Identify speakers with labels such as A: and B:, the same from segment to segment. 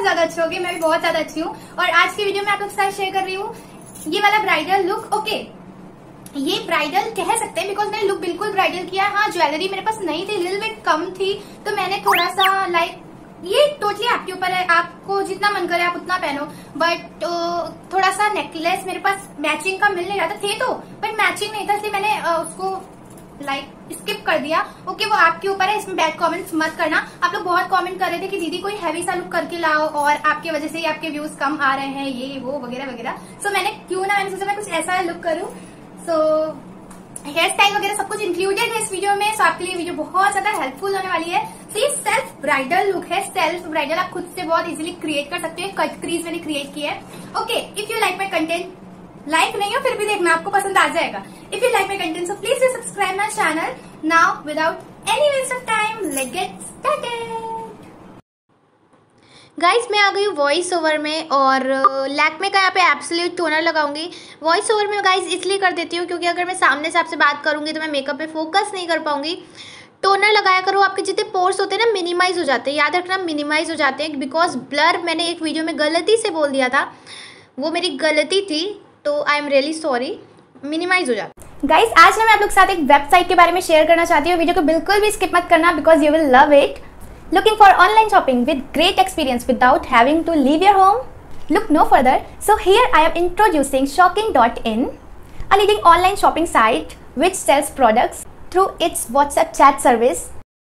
A: बहुत ज्यादा अच्छे होगे, मैं भी बहुत ज्यादा अच्छी हूँ। और आज की वीडियो में आप लोग के साथ शेयर कर रही हूँ ये वाला ब्राइडल लुक। ओके, ये ब्राइडल कह सकते हैं बिकॉज मैंने लुक बिल्कुल ब्राइडल किया। हाँ, ज्वेलरी मेरे पास नहीं थी, लिटिल बिट कम थी, तो मैंने थोड़ा सा लाइक, ये टोटली आपके ऊपर है, आपको जितना मन करे आप उतना पहनो। बट थोड़ा सा नेकलेस मेरे पास मैचिंग का मिल नहीं रहा था, थे तो बट मैचिंग नहीं था, इसलिए मैंने उसको लाइक स्किप कर दिया। ओके, वो आपके ऊपर है, इसमें बैड कमेंट्स मत करना। आप लोग बहुत कमेंट कर रहे थे कि दीदी कोई हैवी सा लुक करके लाओ और आपके वजह से ही आपके व्यूज कम आ रहे हैं, ये वो वगैरह वगैरह। सो मैंने सोचा मैं कुछ ऐसा लुक करूं। सो हेयर स्टाइल वगैरह सब कुछ इंक्लूडेड है इस वीडियो में। सो आपके लिए वीडियो बहुत ज्यादा हेल्पफुल होने वाली है। तो ये सेल्फ ब्राइडल लुक है, सेल्फ ब्राइडल आप खुद से बहुत इजीली क्रिएट कर सकते हो। कट क्रीज मैंने क्रिएट की है। Okay, if you like my content, like नहीं हो फिर भी देखना, आपको पसंद आ जाएगा। If you like my content so please subscribe my channel now without any waste of time. Let's get started. Guys, मैं आ गई हूँ वॉइस ओवर में और लैक्मे का यहाँ पे एब्सोल्यूट टोनर लगाऊंगी। वॉइस ओवर में गाइज इसलिए कर देती हूँ क्योंकि अगर मैं सामने से आपसे बात करूंगी तो मैं मेकअप पे फोकस नहीं कर पाऊंगी। टोनर लगाया करो, आपके जितने पोर्स होते हैं ना मिनिमाइज हो जाते हैं, याद रखना मिनिमाइज हो जाते हैं। बिकॉज ब्लर मैंने एक वीडियो में गलती से बोल दिया था, वो मेरी गलती थी, तो I am really sorry. Minimize हो जाता है। गाइज, आज मैं आप लोग के साथ एक वेबसाइट के बारे में शेयर करना चाहती हूँ। वीडियो को बिल्कुल भी स्किप मत करना because you will love it. Looking for online shopping with great experience without having to leave your home? Look no further. So here I am introducing Shopking.in, a leading online shopping site which sells products through its WhatsApp chat service.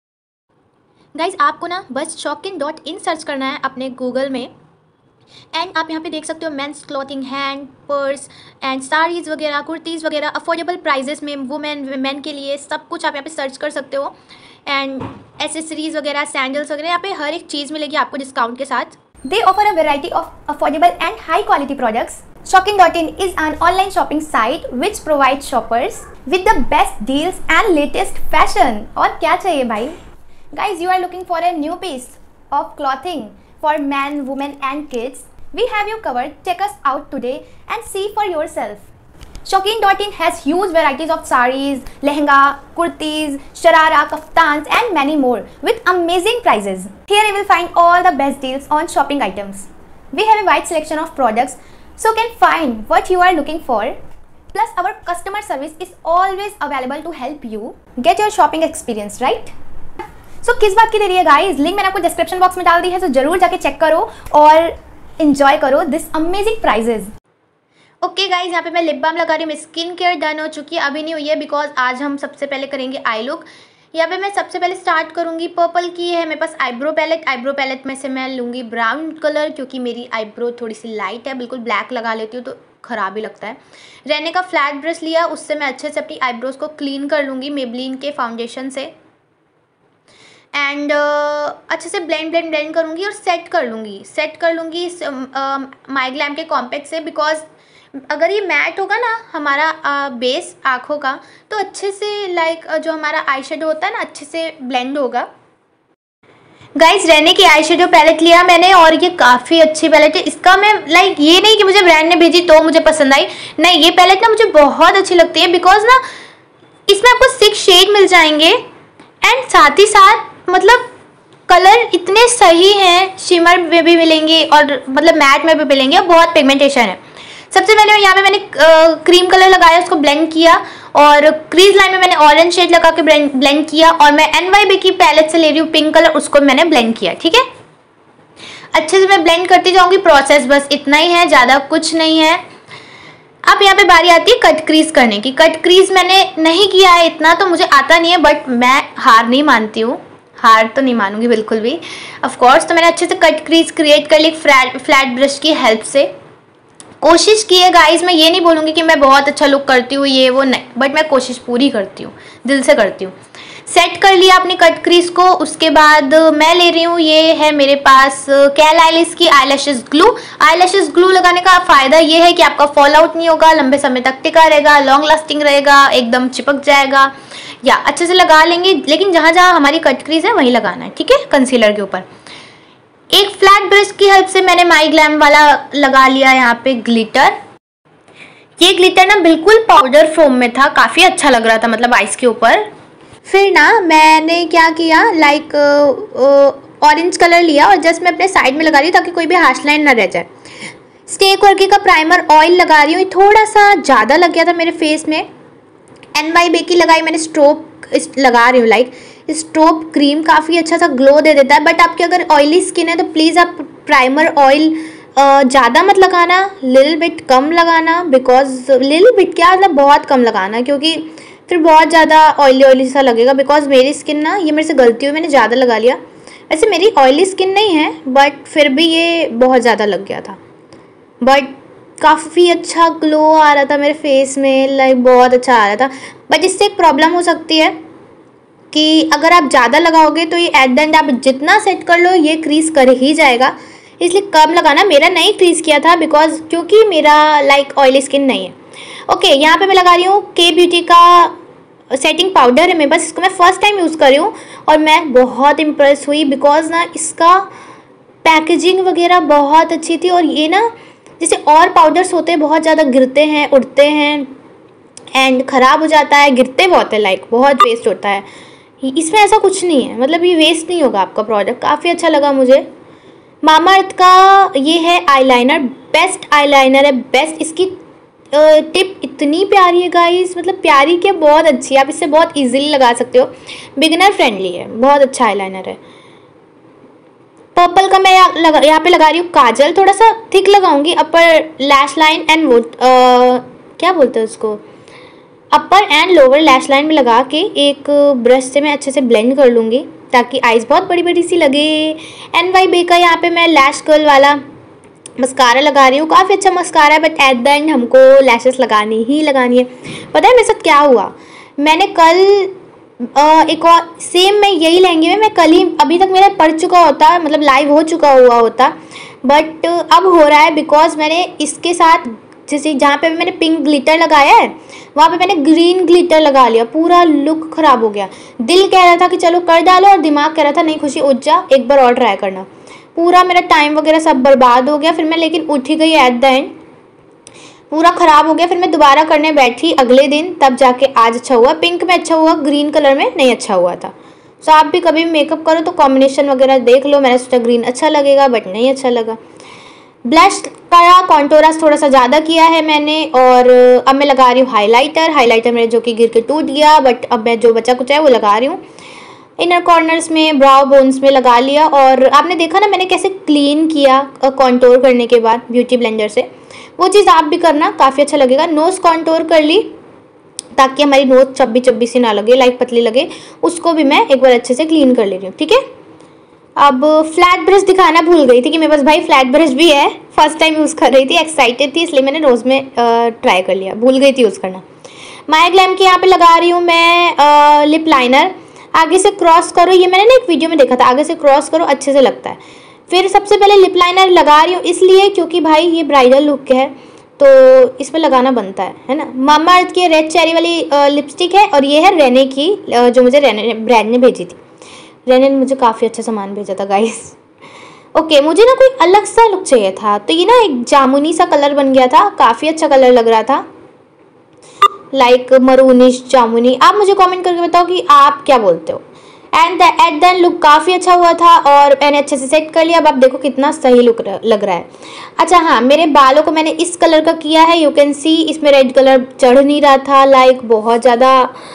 A: Guys, आपको ना बस Shopking.in search करना है अपने Google में and आप यहाँ पे देख सकते हो men's clothing, hand purse and saris वगैरह, कुर्तीज़ वगैरह अफोर्डेबल प्राइजेस में वुमेन के लिए सब कुछ आप यहाँ पे सर्च कर सकते हो। एंड एसेसरीज वगैरह, सैंडल्स वगैरह, यहाँ पे हर एक चीज़ मिलेगी आपको डिस्काउंट के साथ। They offer a variety of affordable and high quality products. Shopking.in is an online shopping site which provides shoppers with the best deals and latest fashion. और क्या चाहिए भाई? Guys, you are looking for a new piece of clothing for men, women and kids. We have you covered. Check us out today and see for yourself. Shopking.in has huge varieties of sarees, lehenga, kurtis, sharara, kaftans and many more with amazing prices. Here you will find all the best deals on shopping items. We have a wide selection of products so can find what you are looking for. Plus our customer service is always available to help you get your shopping experience, right? So किस बात की देरी है guys? Link मैंने आपको description box में डाल दी है, तो जरूर जाके चेक करो और एंजॉय करो this amazing prices. Okay guys, यहाँ पे मैं लिप बाम लगा रही हूँ। मेरी स्किन केयर डन हो चुकी है, अभी नहीं हुई है बिकॉज आज हम सबसे पहले करेंगे आई लुक। यहाँ पे मैं सबसे पहले स्टार्ट करूँगी, पर्पल की है मेरे पास आईब्रो पैलेट में से मैं लूँगी ब्राउन कलर क्योंकि मेरी आईब्रो थोड़ी सी लाइट है, बिल्कुल ब्लैक लगा लेती हूँ तो ख़राब ही लगता है। रहने का फ्लैट ब्रश लिया, उससे मैं अच्छे से अपनी आईब्रोज को क्लीन कर लूँगी मेबलिन के फाउंडेशन से एंड अच्छे से ब्लेंड करूँगी और सेट कर लूँगी माई ग्लैम के कॉम्पैक्ट से। बिकॉज अगर ये मैट होगा ना हमारा बेस आँखों का तो अच्छे से लाइक जो हमारा आई शेडो होता है ना अच्छे से ब्लेंड होगा। गाइज, रहने की आई शेडो पैलेट लिया मैंने और ये काफ़ी अच्छी पैलेट है। इसका मैं लाइक ये नहीं कि मुझे ब्रांड ने भेजी तो मुझे पसंद आई, नहीं, ये पैलेट ना मुझे बहुत अच्छी लगती है बिकॉज ना इसमें आपको 6 शेड मिल जाएंगे एंड साथ ही साथ मतलब कलर इतने सही हैं, शिमर में भी मिलेंगे और मतलब मैट में भी मिलेंगे, बहुत पिगमेंटेशन है। सबसे पहले यहाँ पे मैंने क्रीम कलर लगाया, उसको ब्लेंड किया और क्रीज लाइन में मैंने ऑरेंज शेड लगा के ब्लेंड किया और मैं NYB की पैलेट से ले रही हूँ पिंक कलर, उसको मैंने ब्लेंड किया। ठीक है, अच्छे से मैं ब्लेंड करती जाऊँगी। प्रोसेस बस इतना ही है, ज़्यादा कुछ नहीं है। अब यहाँ पे बारी आती है कट क्रीज करने की। कट क्रीज मैंने नहीं किया है, इतना तो मुझे आता नहीं है बट मैं हार नहीं मानती हूँ, हार तो नहीं मानूंगी बिल्कुल भी ऑफ कोर्स। तो मैंने अच्छे से कट क्रीज क्रिएट कर ली फ्लैट ब्रश की हेल्प से। कोशिश की है गाइस, मैं ये नहीं बोलूँगी कि मैं बहुत अच्छा लुक करती हूँ ये वो, नहीं, बट मैं कोशिश पूरी करती हूँ, दिल से करती हूँ। सेट कर लिया अपनी कट क्रीज को। उसके बाद मैं ले रही हूँ, ये है मेरे पास कैल आइलिश की आईलैशेस ग्लू। आईलैशेस ग्लू लगाने का फ़ायदा ये है कि आपका फॉल आउट नहीं होगा, लंबे समय तक टिका रहेगा, लॉन्ग लास्टिंग रहेगा, एकदम चिपक जाएगा। या अच्छे से लगा लेंगे, लेकिन जहाँ जहाँ हमारी कट क्रीज है वहीं लगाना है, ठीक है, कंसीलर के ऊपर। एक फ्लैट ब्रश की हेल्प से मैंने माई ग्लैम वाला लगा लिया यहाँ पे ग्लिटर। ये ग्लिटर ना बिल्कुल पाउडर फॉर्म में था, काफ़ी अच्छा लग रहा था मतलब आइस के ऊपर। फिर ना मैंने क्या किया, लाइक ऑरेंज कलर लिया और जस्ट मैं अपने साइड में लगा रही हूँ ताकि कोई भी हार्श लाइन ना रह जाए। स्टेक वर्की का प्राइमर ऑयल लगा रही हूँ, थोड़ा सा ज़्यादा लग गया था मेरे फेस में। NYB की लगाई मैंने, स्ट्रोब लगा रही हूँ। लाइक स्ट्रोब क्रीम काफ़ी अच्छा सा ग्लो दे देता है, बट आपकी अगर ऑयली स्किन है तो प्लीज़ आप प्राइमर ऑयल ज़्यादा मत लगाना, लिटिल बिट कम लगाना। बिकॉज लिटिल बिट क्या मतलब बहुत कम लगाना, क्योंकि फिर बहुत ज़्यादा ऑयली सा लगेगा। बिकॉज मेरी स्किन ना, ये मेरे से गलती हुई, मैंने ज़्यादा लगा लिया। वैसे मेरी ऑयली स्किन नहीं है, बट फिर भी ये बहुत ज़्यादा लग गया था। बट काफ़ी अच्छा ग्लो आ रहा था मेरे फेस में, लाइक बहुत अच्छा आ रहा था। बट इससे एक प्रॉब्लम हो सकती है कि अगर आप ज़्यादा लगाओगे तो ये एट द एंड आप जितना सेट कर लो ये क्रीज कर ही जाएगा, इसलिए कम लगाना। मेरा नहीं क्रीज किया था बिकॉज क्योंकि मेरा लाइक ऑयली स्किन नहीं है। ओके, यहाँ पे मैं लगा रही हूँ के ब्यूटी का सेटिंग पाउडर है मेरे पास, इसको मैं फर्स्ट टाइम यूज़ कर रही हूँ और मैं बहुत इम्प्रेस हुई बिकॉज ना इसका पैकेजिंग वगैरह बहुत अच्छी थी। और ये ना जैसे और पाउडर्स होते हैं बहुत ज़्यादा गिरते हैं, उड़ते हैं एंड ख़राब हो जाता है, गिरते बहुत है, लाइक बहुत वेस्ट होता है। इसमें ऐसा कुछ नहीं है, मतलब ये वेस्ट नहीं होगा आपका प्रोडक्ट। काफ़ी अच्छा लगा मुझे। मामाअर्थ का ये है आईलाइनर, बेस्ट आईलाइनर है, बेस्ट। इसकी टिप इतनी प्यारी है गाइस, मतलब प्यारी क्या, बहुत अच्छी है। आप इससे बहुत इजीली लगा सकते हो, बिगिनर फ्रेंडली है, बहुत अच्छा आईलाइनर है। पर्पल का मैं यहाँ पे लगा रही हूँ काजल, थोड़ा सा थिक लगाऊंगी। अपर लैश लाइन एंड वो क्या बोलते हैं उसको, upper and lower lash line में लगा के एक ब्रश से मैं अच्छे से ब्लेंड कर लूँगी ताकि आईज बहुत बड़ी बड़ी सी लगे। NYB का यहाँ पे मैं लैश कर्ल वाला मस्कारा लगा रही हूँ, काफ़ी अच्छा मस्कारा है, बट एट द एंड हमको लैशेस लगानी ही लगानी है। पता है मेरे साथ क्या हुआ, मैंने कल एक और सेम मैं यही लहंगे में मैं कल ही, अभी तक मेरा पड़ चुका होता, मतलब लाइव हो चुका हुआ होता, बट अब हो रहा है बिकॉज मैंने इसके साथ जैसे जहाँ पे मैंने पिंक ग्लिटर लगाया है वहाँ पे मैंने ग्रीन ग्लिटर लगा लिया, पूरा लुक ख़राब हो गया। दिल कह रहा था कि चलो कर डालो और दिमाग कह रहा था नहीं खुशी उठ जा, एक बार और ट्राई करना। पूरा मेरा टाइम वगैरह सब बर्बाद हो गया। फिर मैं लेकिन उठ ही गई एट द एंड, पूरा ख़राब हो गया। फिर मैं दोबारा करने बैठी अगले दिन, तब जाके आज अच्छा हुआ। पिंक में अच्छा हुआ, ग्रीन कलर में नहीं अच्छा हुआ था। सो आप भी कभी भी मेकअप करो तो कॉम्बिनेशन वगैरह देख लो। मैंने सोचा ग्रीन अच्छा लगेगा, बट नहीं अच्छा लगा। ब्लश का कॉन्टोरस थोड़ा सा ज़्यादा किया है मैंने, और अब मैं लगा रही हूँ हाइलाइटर मेरे जो कि गिर के टूट गया, बट अब मैं जो बचा कुछ है वो लगा रही हूँ। इनर कॉर्नर्स में, ब्राउ बोन्स में लगा लिया। और आपने देखा ना मैंने कैसे क्लीन किया कॉन्टोर करने के बाद ब्यूटी ब्लेंडर से, वो चीज़ आप भी करना, काफ़ी अच्छा लगेगा। नोज कॉन्टोर कर ली ताकि हमारी नोज चब्बी चब्बी सी ना लगे, लाइक पतली लगे, उसको भी मैं एक बार अच्छे से क्लीन कर ले रही हूँ। ठीक है, अब फ्लैट ब्रश दिखाना भूल गई थी कि मेरे पास भाई फ्लैट ब्रश भी है, फर्स्ट टाइम यूज़ कर रही थी, एक्साइटेड थी, इसलिए मैंने रोज़ में ट्राई कर लिया, भूल गई थी यूज़ करना। माया ग्लैम की यहाँ पे लगा रही हूँ मैं लिप लाइनर। आगे से क्रॉस करो, ये मैंने ना एक वीडियो में देखा था, आगे से क्रॉस करो अच्छे से लगता है। फिर सबसे पहले लिप लाइनर लगा रही हूँ इसलिए क्योंकि भाई ये ब्राइडल लुक है तो इसमें लगाना बनता है ना। मामाअर्थ की रेड चेरी वाली लिपस्टिक है, और ये है रेने की, जो मुझे रेने ब्रांड ने भेजी थी। रेने ने मुझे काफ़ी अच्छा सामान भेजा था गाइस। ओके, मुझे ना कोई अलग सा लुक चाहिए था, तो ये ना एक जामुनी सा कलर बन गया था, काफ़ी अच्छा कलर लग रहा था, लाइक मरूनिश जामुनी। आप मुझे कमेंट करके बताओ कि आप क्या बोलते हो। एंड एट द लुक काफ़ी अच्छा हुआ था और मैंने अच्छे से सेट कर लिया। अब आप देखो कितना सही लुक लग रहा है। अच्छा हाँ, मेरे बालों को मैंने इस कलर का किया है, यू कैन सी। इसमें रेड कलर चढ़ नहीं रहा था, लाइक बहुत ज़्यादा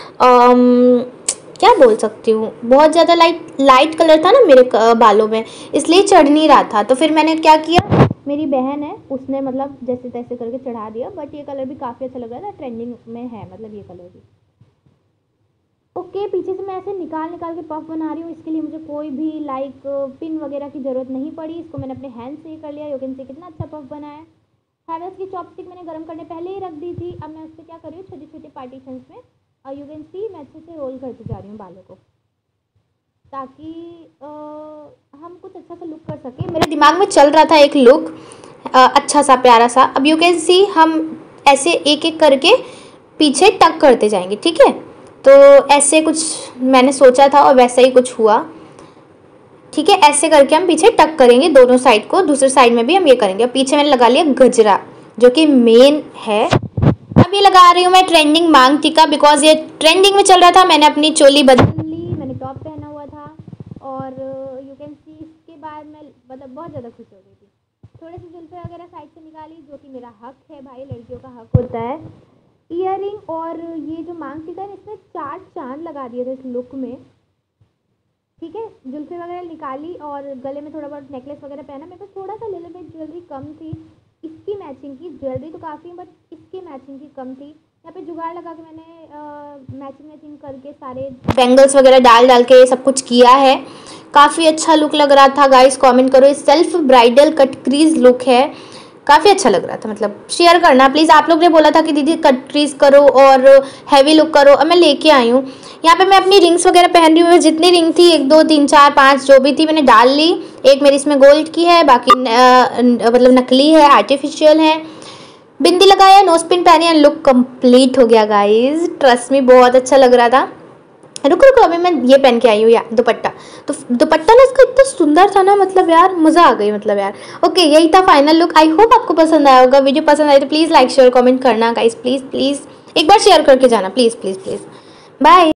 A: क्या बोल सकती हूँ, बहुत ज़्यादा लाइट कलर था ना मेरे बालों में, इसलिए चढ़ नहीं रहा था। तो फिर मैंने क्या किया, मेरी बहन है उसने मतलब जैसे तैसे करके चढ़ा दिया, बट ये कलर भी काफ़ी अच्छा लग रहा था, ट्रेंडिंग में है मतलब ये कलर भी। ओके, पीछे से मैं ऐसे निकाल के पफ बना रही हूँ, इसके लिए मुझे कोई भी लाइक पिन वगैरह की ज़रूरत नहीं पड़ी। इसको मैंने अपने हैंड से ही कर लिया। यू कैन सी कितना अच्छा पफ बना है। हैवेल्स की चॉपस्टिक मैंने गर्म करने पहले ही रख दी थी। अब मैं उससे क्या कर रही हूँ, छोटे छोटे पार्टीशंस में, और यू कैन सी मैं अच्छे से रोल करती जा रही हूँ बालों को, ताकि हम कुछ अच्छा सा लुक कर सकें। मेरे दिमाग में चल रहा था एक लुक अच्छा सा प्यारा सा। अब यू कैन सी हम ऐसे एक एक करके पीछे टक करते जाएंगे, ठीक है। तो ऐसे कुछ मैंने सोचा था और वैसा ही कुछ हुआ, ठीक है। ऐसे करके हम पीछे टक करेंगे दोनों साइड को, दूसरे साइड में भी हम ये करेंगे। पीछे मैंने लगा लिया गजरा जो कि मेन है। अब ये लगा रही हूँ मैं ट्रेंडिंग मांग टीका, बिकॉज ये ट्रेंडिंग में चल रहा था। मैंने अपनी चोली बदल ली, मैंने टॉप पहना हुआ था, और यू कैन सी इसके बाद मैं मतलब बहुत ज़्यादा खुश हो गई थी। थोड़े से जुल्फे वगैरह साइड से निकाली, जो कि मेरा हक है भाई, लड़कियों का हक होता है। ईयरिंग और ये जो मांग टीका है इसमें 4 चांद लगा दिए थे इस लुक में, ठीक है। जुल्फे वगैरह निकाली और गले में थोड़ा बहुत नेकलेस वगैरह पहना। मेरे पास थोड़ा सा लिटिल बिट ज्वेलरी कम थी इसकी मैचिंग की, ज्वेलरी तो काफ़ी बट इसकी मैचिंग की कम थी। यहाँ पे जुगाड़ लगा के मैंने मैचिंग करके सारे बैंगल्स वगैरह डाल के सब कुछ किया है। काफ़ी अच्छा लुक लग रहा था गाइस, कमेंट करो। ये self bridal cut crease look है, काफ़ी अच्छा लग रहा था। मतलब शेयर करना प्लीज़। आप लोग ने बोला था कि दीदी कट क्रीज करो और हैवी लुक करो, अब मैं लेके आई हूँ। यहाँ पे मैं अपनी रिंग्स वगैरह पहन रही हूँ, जितनी रिंग थी 1 2 3 4 5 जो भी थी मैंने डाल ली। एक मेरी इसमें गोल्ड की है, बाकी मतलब नकली है, आर्टिफिशियल है। बिंदी लगाया, नोज पिन पहनी, लुक कंप्लीट हो गया गाइज। ट्रस्ट मी बहुत अच्छा लग रहा था। रुको रुको, अभी मैं ये पहन के आई हूँ यार दुपट्टा। तो दुपट्टा ना इसका इतना सुंदर था ना, मतलब यार मज़ा आ गई, मतलब यार। ओके, यही था फाइनल लुक। आई होप आपको पसंद आया होगा। वीडियो पसंद आई तो प्लीज़ लाइक शेयर कमेंट करना गाइज, प्लीज़ प्लीज़ एक बार शेयर करके जाना, प्लीज़ प्लीज़ प्लीज़। बाय।